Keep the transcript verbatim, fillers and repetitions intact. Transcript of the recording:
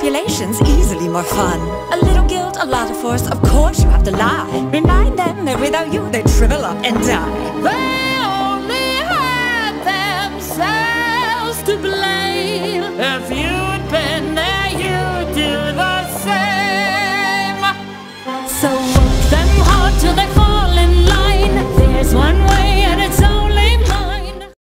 manipulation's easily more fun. A little guilt, a lot of force, of course you have to lie. Remind them that without you they'd shrivel up and die.